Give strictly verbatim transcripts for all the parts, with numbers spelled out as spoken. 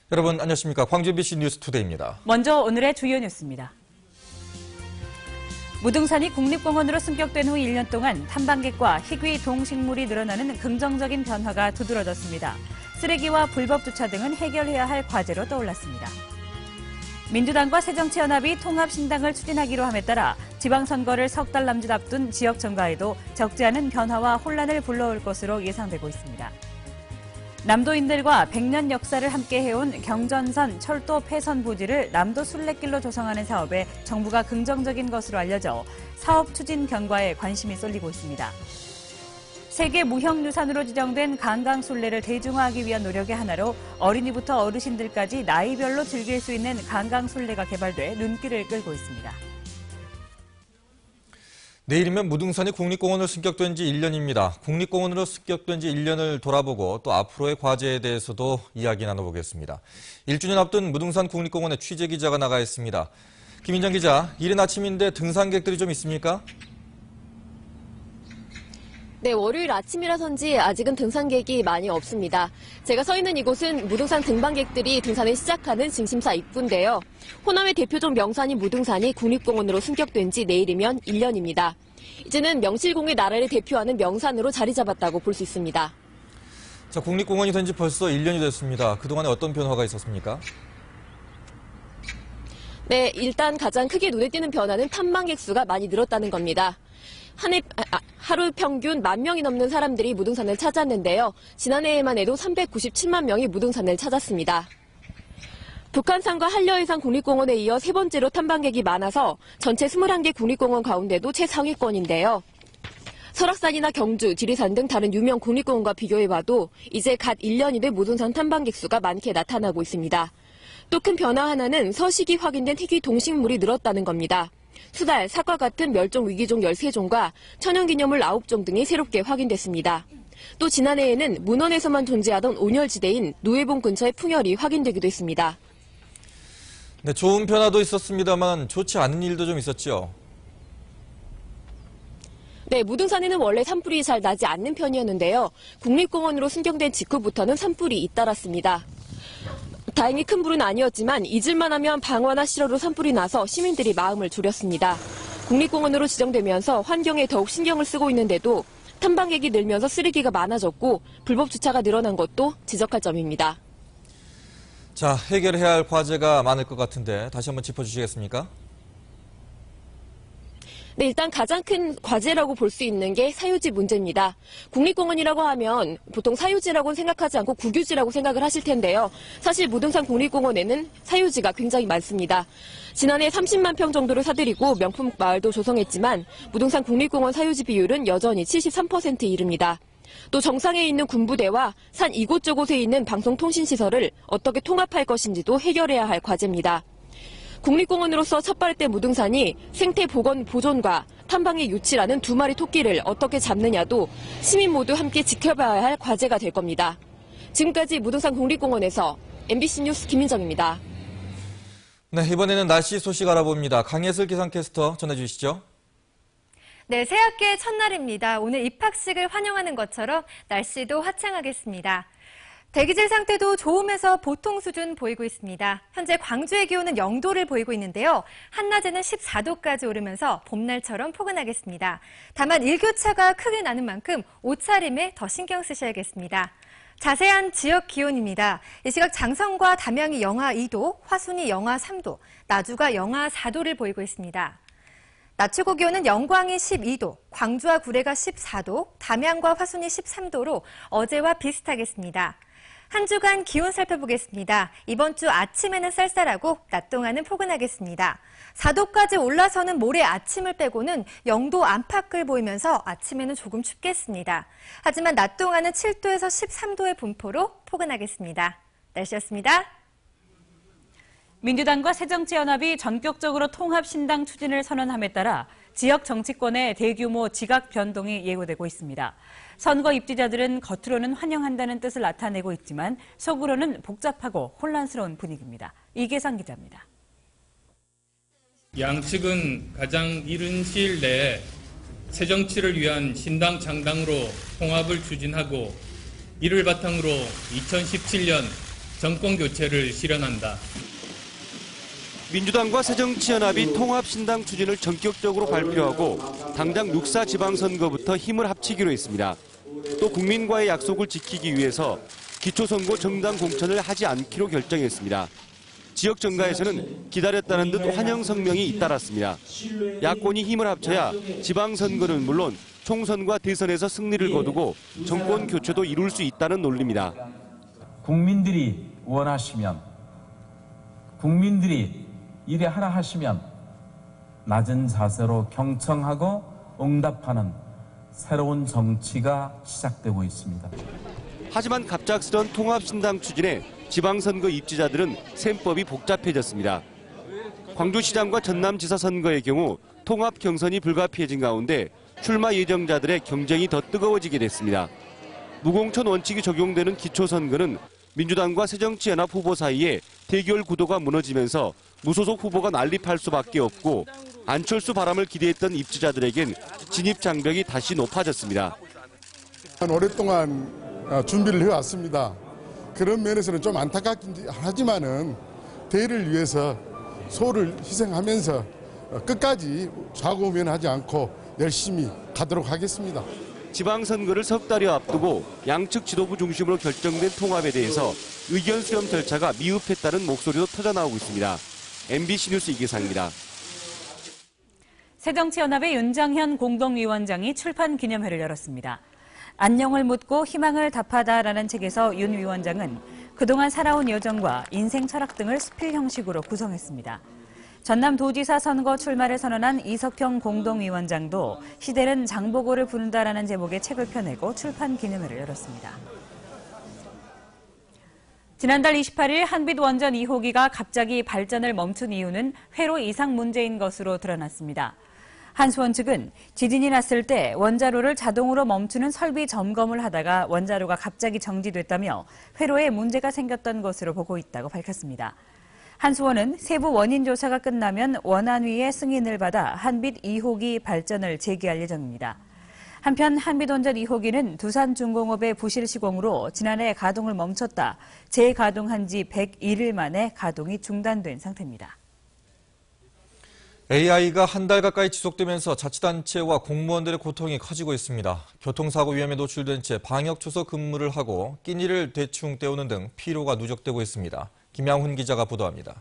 여러분 안녕하십니까. 광주 엠비씨 뉴스투데이입니다. 먼저 오늘의 주요 뉴스입니다. 무등산이 국립공원으로 승격된 후 일 년 동안 탐방객과 희귀 동식물이 늘어나는 긍정적인 변화가 두드러졌습니다. 쓰레기와 불법 주차 등은 해결해야 할 과제로 떠올랐습니다. 민주당과 새정치연합이 통합신당을 추진하기로 함에 따라 지방선거를 석 달 남짓 앞둔 지역 정가에도 적지 않은 변화와 혼란을 불러올 것으로 예상되고 있습니다. 남도인들과 백 년 역사를 함께 해온 경전선 철도 폐선 부지를 남도 순례길로 조성하는 사업에 정부가 긍정적인 것으로 알려져 사업 추진 경과에 관심이 쏠리고 있습니다. 세계 무형유산으로 지정된 강강술래를 대중화하기 위한 노력의 하나로 어린이부터 어르신들까지 나이별로 즐길 수 있는 강강술래가 개발돼 눈길을 끌고 있습니다. 내일이면 무등산이 국립공원으로 승격된 지 일 년입니다. 국립공원으로 승격된 지 일 년을 돌아보고 또 앞으로의 과제에 대해서도 이야기 나눠보겠습니다. 일 주년 앞둔 무등산 국립공원에 취재기자가 나가 있습니다. 김인정 기자, 이른 아침인데 등산객들이 좀 있습니까? 네, 월요일 아침이라서인지 아직은 등산객이 많이 없습니다. 제가 서 있는 이곳은 무등산 등반객들이 등산을 시작하는 증심사 입구인데요. 호남의 대표적 명산인 무등산이 국립공원으로 승격된 지 내일이면 일 년입니다. 이제는 명실공히 나라를 대표하는 명산으로 자리 잡았다고 볼 수 있습니다. 자, 국립공원이 된 지 벌써 일 년이 됐습니다. 그동안에 어떤 변화가 있었습니까? 네, 일단 가장 크게 눈에 띄는 변화는 탐방객 수가 많이 늘었다는 겁니다. 한 해, 아, 하루 평균 만 명이 넘는 사람들이 무등산을 찾았는데요. 지난해에만 해도 삼백구십칠만 명이 무등산을 찾았습니다. 북한산과 한려해상 국립공원에 이어 세 번째로 탐방객이 많아서 전체 이십일 개 국립공원 가운데도 최상위권인데요. 설악산이나 경주, 지리산 등 다른 유명 국립공원과 비교해봐도 이제 갓 일 년이 된 무등산 탐방객 수가 많게 나타나고 있습니다. 또 큰 변화 하나는 서식이 확인된 희귀 동식물이 늘었다는 겁니다. 수달, 사과 같은 멸종 위기종 열세 종과 천연기념물 아홉 종 등이 새롭게 확인됐습니다. 또 지난해에는 문헌에서만 존재하던 온열지대인 노회봉 근처의 풍열이 확인되기도 했습니다. 네, 좋은 변화도 있었습니다만 좋지 않은 일도 좀 있었죠. 네, 무등산에는 원래 산불이 잘 나지 않는 편이었는데요. 국립공원으로 승격된 직후부터는 산불이 잇따랐습니다. 다행히 큰 불은 아니었지만 잊을만 하면 방화나 실어로 산불이 나서 시민들이 마음을 졸였습니다. 국립공원으로 지정되면서 환경에 더욱 신경을 쓰고 있는데도 탐방객이 늘면서 쓰레기가 많아졌고 불법 주차가 늘어난 것도 지적할 점입니다. 자, 해결해야 할 과제가 많을 것 같은데 다시 한번 짚어주시겠습니까? 네, 일단 가장 큰 과제라고 볼 수 있는 게 사유지 문제입니다. 국립공원이라고 하면 보통 사유지라고는 생각하지 않고 국유지라고 생각을 하실 텐데요. 사실 무등산 국립공원에는 사유지가 굉장히 많습니다. 지난해 삼십만 평 정도를 사들이고 명품 마을도 조성했지만 무등산 국립공원 사유지 비율은 여전히 칠십삼 퍼센트에 이릅니다. 또 정상에 있는 군부대와 산 이곳저곳에 있는 방송통신시설을 어떻게 통합할 것인지도 해결해야 할 과제입니다. 국립공원으로서 첫 발을 뗀 무등산이 생태 보건 보존과 탐방의 유치라는 두 마리 토끼를 어떻게 잡느냐도 시민 모두 함께 지켜봐야 할 과제가 될 겁니다. 지금까지 무등산 국립공원에서 엠비씨 뉴스 김민정입니다. 네, 이번에는 날씨 소식 알아봅니다. 강예슬 기상캐스터 전해주시죠. 네, 새학기의 첫날입니다. 오늘 입학식을 환영하는 것처럼 날씨도 화창하겠습니다. 대기질 상태도 좋으면서 보통 수준 보이고 있습니다. 현재 광주의 기온은 영 도를 보이고 있는데요. 한낮에는 십사 도까지 오르면서 봄날처럼 포근하겠습니다. 다만 일교차가 크게 나는 만큼 옷차림에 더 신경 쓰셔야겠습니다. 자세한 지역 기온입니다. 이 시각 장성과 담양이 영하 이 도, 화순이 영하 삼 도, 나주가 영하 사 도를 보이고 있습니다. 낮 최고 기온은 영광이 십이 도, 광주와 구례가 십사 도, 담양과 화순이 십삼 도로 어제와 비슷하겠습니다. 한 주간 기온 살펴보겠습니다. 이번 주 아침에는 쌀쌀하고 낮 동안은 포근하겠습니다. 사 도까지 올라서는 모레 아침을 빼고는 영 도 안팎을 보이면서 아침에는 조금 춥겠습니다. 하지만 낮 동안은 칠 도에서 십삼 도의 분포로 포근하겠습니다. 날씨였습니다. 민주당과 새정치연합이 전격적으로 통합신당 추진을 선언함에 따라 지역 정치권의 대규모 지각 변동이 예고되고 있습니다. 선거 입지자들은 겉으로는 환영한다는 뜻을 나타내고 있지만 속으로는 복잡하고 혼란스러운 분위기입니다. 이계상 기자입니다. 양측은 가장 이른 시일 내에 새정치를 위한 신당 창당으로 통합을 추진하고 이를 바탕으로 이천십칠 년 정권 교체를 실현한다. 민주당과 새정치연합이 통합신당 추진을 전격적으로 발표하고 당장 육사 지방선거부터 힘을 합치기로 했습니다. 또 국민과의 약속을 지키기 위해서 기초선거 정당 공천을 하지 않기로 결정했습니다. 지역 정가에서는 기다렸다는 듯 환영 성명이 잇따랐습니다. 야권이 힘을 합쳐야 지방선거는 물론 총선과 대선에서 승리를 거두고 정권 교체도 이룰 수 있다는 논리입니다. 국민들이 원하시면, 국민들이 이래 하라 하시면 낮은 자세로 경청하고 응답하는 새로운 정치가 시작되고 있습니다. 하지만 갑작스런 통합신당 추진에 지방선거 입지자들은 셈법이 복잡해졌습니다. 광주시장과 전남지사 선거의 경우 통합 경선이 불가피해진 가운데 출마 예정자들의 경쟁이 더 뜨거워지게 됐습니다. 무공천 원칙이 적용되는 기초선거는 민주당과 새정치연합 후보 사이에 대결 구도가 무너지면서 무소속 후보가 난립할 수밖에 없고 안철수 바람을 기대했던 입지자들에겐 진입 장벽이 다시 높아졌습니다. 오랫동안 준비를 해왔습니다. 그런 면에서는 좀 안타깝긴 하지만은 대의를 위해서 소를 희생하면서 끝까지 좌고우면하지 않고 열심히 가도록 하겠습니다. 지방선거를 석 달여 앞두고 양측 지도부 중심으로 결정된 통합에 대해서 의견 수렴 절차가 미흡했다는 목소리도 터져나오고 있습니다. 엠비씨 뉴스 이기상입니다. 새정치연합의 윤장현 공동위원장이 출판 기념회를 열었습니다. 안녕을 묻고 희망을 답하다라는 책에서 윤 위원장은 그동안 살아온 여정과 인생 철학 등을 수필 형식으로 구성했습니다. 전남도지사 선거 출마를 선언한 이석형 공동위원장도 시대는 장보고를 부른다라는 제목의 책을 펴내고 출판 기념회를 열었습니다. 지난달 이십팔일 한빛 원전 이 호기가 갑자기 발전을 멈춘 이유는 회로 이상 문제인 것으로 드러났습니다. 한수원 측은 지진이 났을 때 원자로를 자동으로 멈추는 설비 점검을 하다가 원자로가 갑자기 정지됐다며 회로에 문제가 생겼던 것으로 보고 있다고 밝혔습니다. 한수원은 세부 원인 조사가 끝나면 원안위의 승인을 받아 한빛 이 호기 발전을 재개할 예정입니다. 한편 한빛원전 이 호기는 두산중공업의 부실 시공으로 지난해 가동을 멈췄다 재가동한 지 백일 일 만에 가동이 중단된 상태입니다. 에이아이가 한 달 가까이 지속되면서 자치단체와 공무원들의 고통이 커지고 있습니다. 교통사고 위험에 노출된 채 방역초소 근무를 하고 끼니를 대충 때우는 등 피로가 누적되고 있습니다. 김양훈 기자가 보도합니다.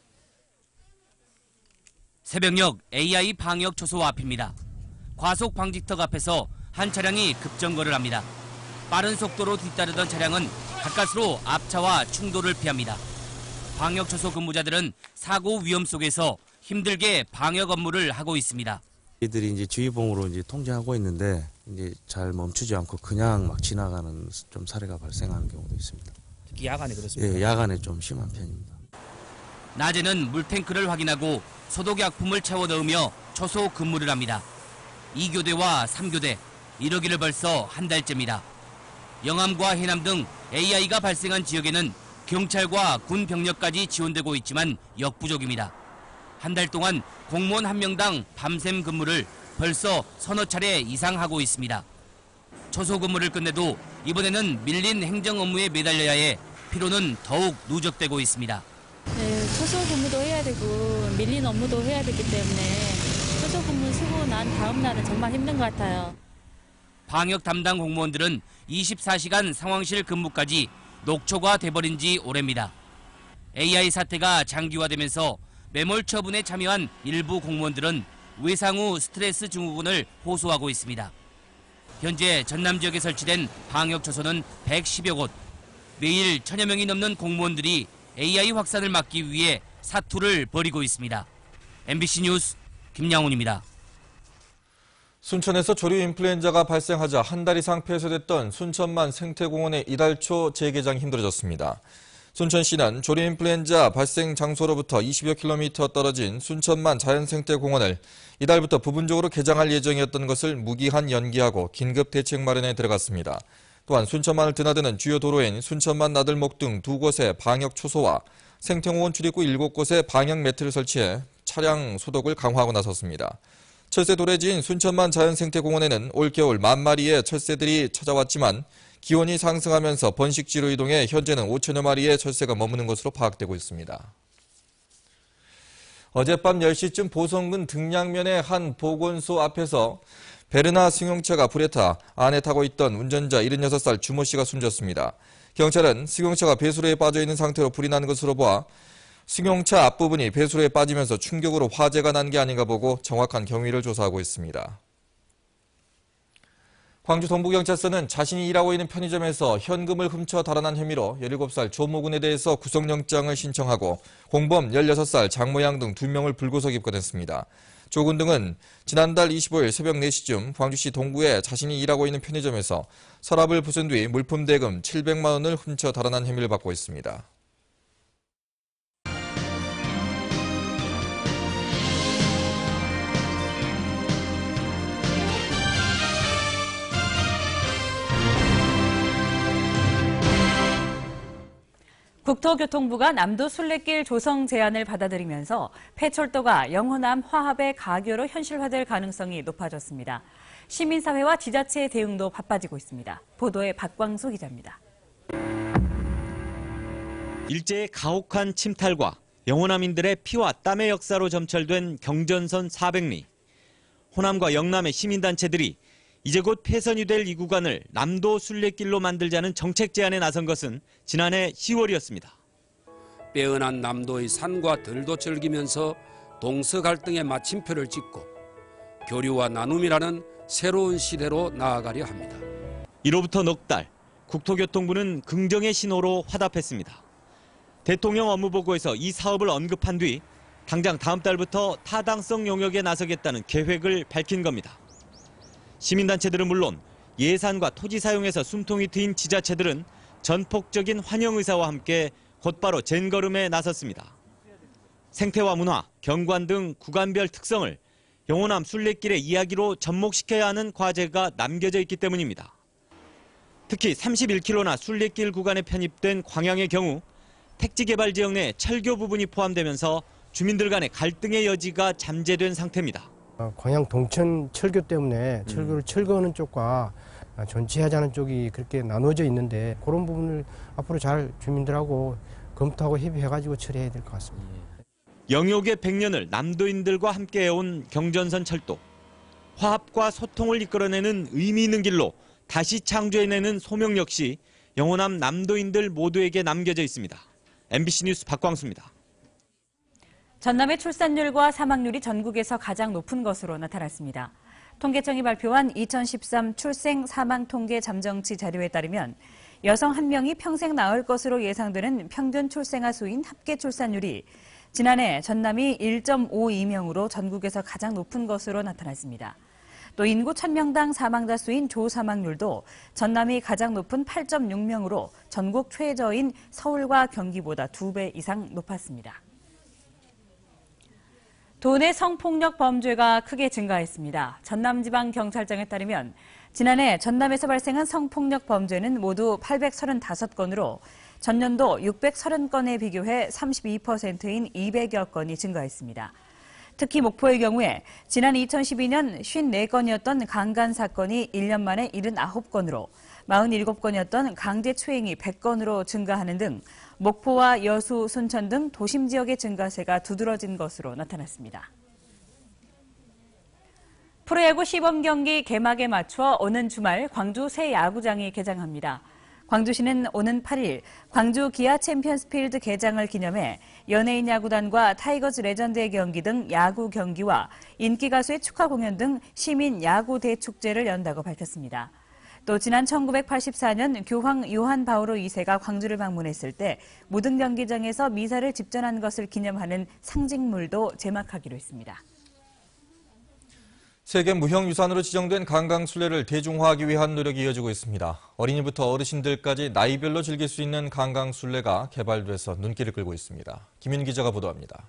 새벽녘 에이아이 방역초소 앞입니다. 과속 방지턱 앞에서 한 차량이 급정거를 합니다. 빠른 속도로 뒤따르던 차량은 가까스로 앞차와 충돌을 피합니다. 방역초소 근무자들은 사고 위험 속에서 힘들게 방역 업무를 하고 있습니다. 이들이 이제 주의봉으로 이제 통제하고 있는데 이제 잘 멈추지 않고 그냥 막 지나가는 좀 사례가 발생하는 경우도 있습니다. 특히 야간에 그렇습니다. 예, 야간에 좀 심한 편입니다. 낮에는 물탱크를 확인하고 소독약품을 채워 넣으며 초소 근무를 합니다. 이 교대와 삼 교대, 이러기를 벌써 한 달째입니다. 영암과 해남 등 에이아이가 발생한 지역에는 경찰과 군 병력까지 지원되고 있지만 역부족입니다. 한 달 동안 공무원 한 명당 밤샘 근무를 벌써 서너 차례 이상 하고 있습니다. 초소 근무를 끝내도 이번에는 밀린 행정 업무에 매달려야 해 피로는 더욱 누적되고 있습니다. 네, 초소 근무도 해야 되고 밀린 업무도 해야 되기 때문에 초소 근무 쓰고 난 다음 날은 정말 힘든 것 같아요. 방역 담당 공무원들은 이십사 시간 상황실 근무까지 녹초가 돼버린 지 오래입니다. 에이아이 사태가 장기화되면서 매몰 처분에 참여한 일부 공무원들은 외상 후 스트레스 증후군을 호소하고 있습니다. 현재 전남 지역에 설치된 방역초소는 백십여 곳. 매일 천여 명이 넘는 공무원들이 에이아이 확산을 막기 위해 사투를 벌이고 있습니다. 엠비씨 뉴스 김양훈입니다. 순천에서 조류 인플루엔자가 발생하자 한 달 이상 폐쇄됐던 순천만 생태공원의 이달 초 재개장이 힘들어졌습니다. 순천시는 조류 인플루엔자 발생 장소로부터 이십여 킬로미터 떨어진 순천만 자연생태공원을 이달부터 부분적으로 개장할 예정이었던 것을 무기한 연기하고 긴급 대책 마련에 들어갔습니다. 또한 순천만을 드나드는 주요 도로인 순천만 나들목 등 두 곳의 방역 초소와 생태공원 출입구 일곱 곳에 방역 매트를 설치해 차량 소독을 강화하고 나섰습니다. 철새 도래지인 순천만 자연생태공원에는 올겨울 만 마리의 철새들이 찾아왔지만 기온이 상승하면서 번식지로 이동해 현재는 오천여 마리의 철새가 머무는 것으로 파악되고 있습니다. 어젯밤 열 시쯤 보성군 등량면의 한 보건소 앞에서 베르나 승용차가 불에 타 안에 타고 있던 운전자 일흔여섯 살 주모 씨가 숨졌습니다. 경찰은 승용차가 배수로에 빠져 있는 상태로 불이 난 것으로 보아 승용차 앞부분이 배수로에 빠지면서 충격으로 화재가 난 게 아닌가 보고 정확한 경위를 조사하고 있습니다. 광주 동부경찰서는 자신이 일하고 있는 편의점에서 현금을 훔쳐 달아난 혐의로 열일곱 살 조모군에 대해서 구속영장을 신청하고 공범 열여섯 살 장모양 등 두 명을 불구속 입건했습니다. 조군 등은 지난달 이십오일 새벽 네 시쯤 광주시 동구에 자신이 일하고 있는 편의점에서 서랍을 부순 뒤 물품 대금 칠백만 원을 훔쳐 달아난 혐의를 받고 있습니다. 국토교통부가 남도 순례길 조성 제안을 받아들이면서 폐철도가 영호남 화합의 가교로 현실화될 가능성이 높아졌습니다. 시민사회와 지자체의 대응도 바빠지고 있습니다. 보도에 박광수 기자입니다. 일제의 가혹한 침탈과 영호남인들의 피와 땀의 역사로 점철된 경전선 사백 리. 호남과 영남의 시민단체들이 이제 곧 폐선이 될 이 구간을 남도 순례길로 만들자는 정책 제안에 나선 것은 지난해 시월이었습니다. 빼어난 남도의 산과 들도 즐기면서 동서 갈등의 마침표를 찍고 교류와 나눔이라는 새로운 시대로 나아가려 합니다. 이로부터 넉 달, 국토교통부는 긍정의 신호로 화답했습니다. 대통령 업무보고에서 이 사업을 언급한 뒤 당장 다음 달부터 타당성 용역에 나서겠다는 계획을 밝힌 겁니다. 시민단체들은 물론 예산과 토지 사용에서 숨통이 트인 지자체들은 전폭적인 환영 의사와 함께 곧바로 젠걸음에 나섰습니다. 생태와 문화, 경관 등 구간별 특성을 영호남 순례길의 이야기로 접목시켜야 하는 과제가 남겨져 있기 때문입니다. 특히 삼십일 킬로미터나 순례길 구간에 편입된 광양의 경우 택지개발 지역 내 철교 부분이 포함되면서 주민들 간의 갈등의 여지가 잠재된 상태입니다. 광양 동천 철교 때문에 철교를 철거하는 쪽과 존치하자는 쪽이 그렇게 나눠져 있는데 그런 부분을 앞으로 잘 주민들하고 검토하고 협의해가지고 처리해야 될 것 같습니다. 영역의 백 년을 남도인들과 함께 해온 경전선 철도. 화합과 소통을 이끌어내는 의미 있는 길로 다시 창조해내는 소명 역시 영호남 남도인들 모두에게 남겨져 있습니다. 엠비씨 뉴스 박광수입니다. 전남의 출산율과 사망률이 전국에서 가장 높은 것으로 나타났습니다. 통계청이 발표한 이천십삼 출생 사망 통계 잠정치 자료에 따르면 여성 한 명이 평생 낳을 것으로 예상되는 평균 출생아 수인 합계 출산율이 지난해 전남이 일 점 오이 명으로 전국에서 가장 높은 것으로 나타났습니다. 또 인구 천 명당 사망자 수인 조사망률도 전남이 가장 높은 팔 점 육 명으로 전국 최저인 서울과 경기보다 두 배 이상 높았습니다. 도내 성폭력 범죄가 크게 증가했습니다. 전남지방경찰청에 따르면 지난해 전남에서 발생한 성폭력 범죄는 모두 팔백삼십오 건으로 전년도 육백삼십 건에 비교해 삼십이 퍼센트인 이백여 건이 증가했습니다. 특히 목포의 경우에 지난 이천십이 년 오십사 건이었던 강간 사건이 일 년 만에 칠십구 건으로 사십칠 건이었던 강제추행이 백 건으로 증가하는 등 목포와 여수, 순천 등 도심 지역의 증가세가 두드러진 것으로 나타났습니다. 프로야구 시범 경기 개막에 맞춰 오는 주말 광주 새 야구장이 개장합니다. 광주시는 오는 팔 일 광주 기아 챔피언스필드 개장을 기념해 연예인 야구단과 타이거즈 레전드의 경기 등 야구 경기와 인기 가수의 축하 공연 등 시민 야구 대축제를 연다고 밝혔습니다. 또 지난 천구백팔십사 년 교황 요한 바오로 이 세가 광주를 방문했을 때 무등 경기장에서 미사를 집전한 것을 기념하는 상징물도 제막하기로 했습니다. 세계 무형유산으로 지정된 강강술래를 대중화하기 위한 노력이 이어지고 있습니다. 어린이부터 어르신들까지 나이별로 즐길 수 있는 강강술래가 개발돼서 눈길을 끌고 있습니다. 김윤 기자가 보도합니다.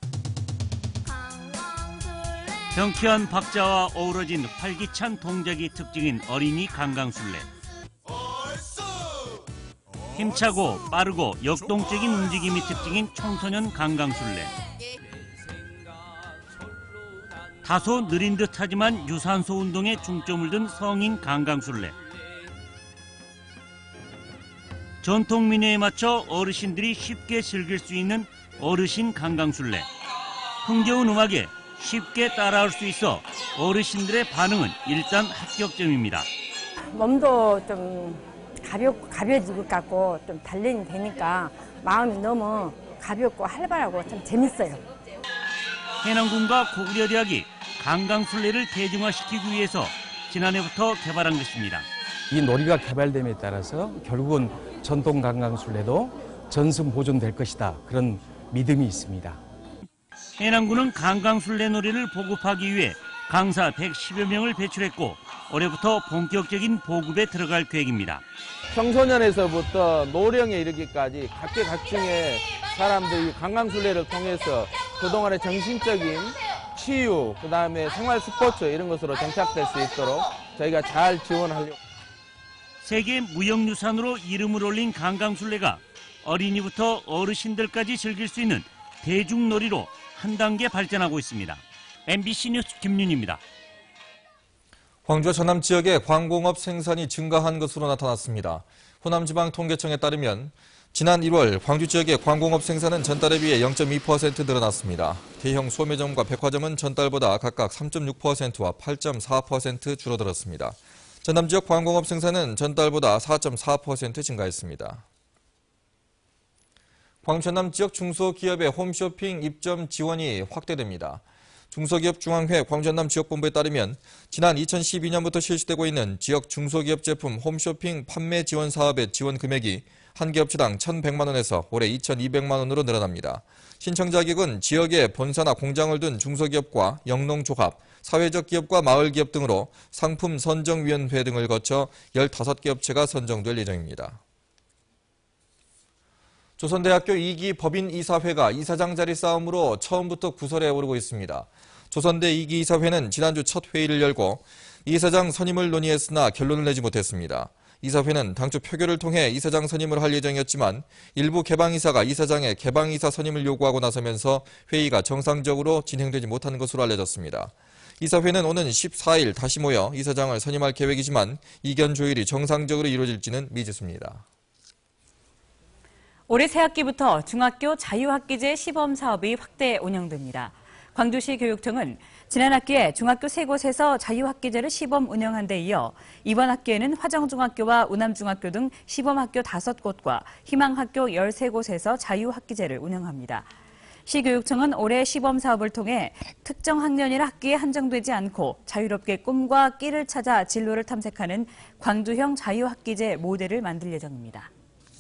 경쾌한 박자와 어우러진 활기찬 동작이 특징인 어린이 강강술래. 힘차고 빠르고 역동적인 움직임이 특징인 청소년 강강술래. 다소 느린 듯하지만 유산소 운동에 중점을 둔 성인 강강술래. 전통 민요에 맞춰 어르신들이 쉽게 즐길 수 있는 어르신 강강술래. 흥겨운 음악에 쉽게 따라할 수 있어 어르신들의 반응은 일단 합격점입니다. 몸도 좀 가볍, 가벼워질 것 같고 좀 단련이 되니까 마음이 너무 가볍고 활발하고 참 재밌어요. 해남군과 고구려대학이 강강술래를 대중화시키기 위해서 지난해부터 개발한 것입니다. 이 놀이가 개발됨에 따라서 결국은 전통 강강술래도 전승 보존될 것이다. 그런 믿음이 있습니다. 해남군은 강강술래 놀이를 보급하기 위해 강사 백십여 명을 배출했고 올해부터 본격적인 보급에 들어갈 계획입니다. 청소년에서부터 노령에 이르기까지 각계각층의 사람들이 강강술래를 통해서 그동안의 정신적인 치유, 그다음에 생활 스포츠 이런 것으로 정착될 수 있도록 저희가 잘 지원하려고. 세계 무형유산으로 이름을 올린 강강술래가 어린이부터 어르신들까지 즐길 수 있는 대중놀이로 한 단계 발전하고 있습니다. 엠비씨 뉴스 김윤입니다. 광주와 전남 지역의 광공업 생산이 증가한 것으로 나타났습니다. 호남지방통계청에 따르면 지난 일월 광주 지역의 광공업 생산은 전달에 비해 영 점 이 퍼센트 늘어났습니다. 대형 소매점과 백화점은 전달보다 각각 삼 점 육 퍼센트와 팔 점 사 퍼센트 줄어들었습니다. 전남 지역 광공업 생산은 전달보다 사 점 사 퍼센트 증가했습니다. 광주 전남 지역 중소기업의 홈쇼핑 입점 지원이 확대됩니다. 중소기업중앙회 광주전남 지역본부에 따르면 지난 이천십이 년부터 실시되고 있는 지역 중소기업 제품 홈쇼핑 판매 지원 사업의 지원 금액이 한 개 업체당 천백만 원에서 올해 이천이백만 원으로 늘어납니다. 신청 자격은 지역에 본사나 공장을 둔 중소기업과 영농조합, 사회적 기업과 마을기업 등으로 상품 선정위원회 등을 거쳐 열다섯 개 업체가 선정될 예정입니다. 조선대학교 이 기 법인이사회가 이사장 자리 싸움으로 처음부터 구설에 오르고 있습니다. 조선대 이 기 이사회는 지난주 첫 회의를 열고 이사장 선임을 논의했으나 결론을 내지 못했습니다. 이사회는 당초 표결을 통해 이사장 선임을 할 예정이었지만 일부 개방이사가 이사장의 개방이사 선임을 요구하고 나서면서 회의가 정상적으로 진행되지 못한 것으로 알려졌습니다. 이사회는 오는 십사 일 다시 모여 이사장을 선임할 계획이지만 이견 조율이 정상적으로 이루어질지는 미지수입니다. 올해 새학기부터 중학교 자유학기제 시범 사업이 확대 운영됩니다. 광주시 교육청은 지난 학기에 중학교 세 곳에서 자유학기제를 시범 운영한 데 이어 이번 학기에는 화정중학교와 우남중학교 등 시범학교 다섯 곳과 희망학교 열세 곳에서 자유학기제를 운영합니다. 시교육청은 올해 시범 사업을 통해 특정 학년이나 학기에 한정되지 않고 자유롭게 꿈과 끼를 찾아 진로를 탐색하는 광주형 자유학기제 모델을 만들 예정입니다.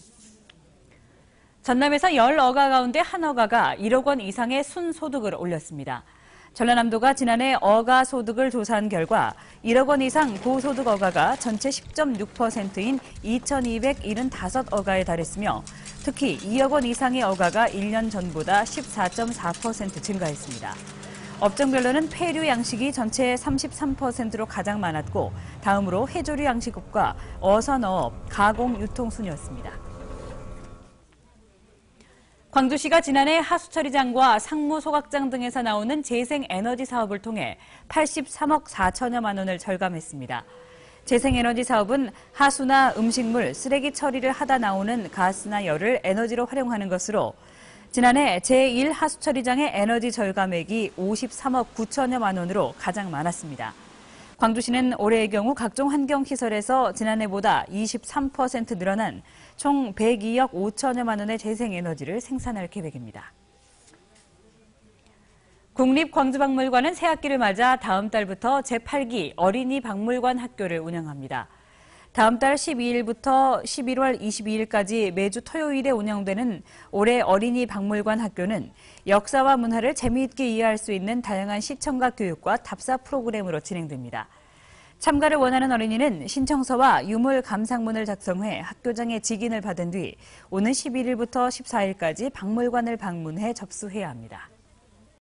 전남에서 열 어가 가운데 한 어가가 일억 원 이상의 순소득을 올렸습니다. 전라남도가 지난해 어가 소득을 조사한 결과 일억 원 이상 고소득 어가가 전체 십 점 육 퍼센트인 이천이백칠십오 어가에 달했으며 특히 이억 원 이상의 어가가 일 년 전보다 십사 점 사 퍼센트 증가했습니다. 업종별로는 폐류 양식이 전체 삼십삼 퍼센트로 가장 많았고 다음으로 해조류 양식업과 어선어업, 가공, 유통 순이었습니다. 광주시가 지난해 하수처리장과 상무소각장 등에서 나오는 재생에너지 사업을 통해 팔십삼억 사천여만 원을 절감했습니다. 재생에너지 사업은 하수나 음식물, 쓰레기 처리를 하다 나오는 가스나 열을 에너지로 활용하는 것으로 지난해 제일 하수처리장의 에너지 절감액이 오십삼억 구천여만 원으로 가장 많았습니다. 광주시는 올해의 경우 각종 환경시설에서 지난해보다 이십삼 퍼센트 늘어난 총 백이억 오천여만 원의 재생에너지를 생산할 계획입니다. 국립광주박물관은 새학기를 맞아 다음 달부터 제팔 기 어린이 박물관 학교를 운영합니다. 다음 달 십이 일부터 십일월 이십이 일까지 매주 토요일에 운영되는 올해 어린이 박물관 학교는 역사와 문화를 재미있게 이해할 수 있는 다양한 시청각 교육과 답사 프로그램으로 진행됩니다. 참가를 원하는 어린이는 신청서와 유물 감상문을 작성해 학교장의 직인을 받은 뒤 오는 십일 일부터 십사 일까지 박물관을 방문해 접수해야 합니다.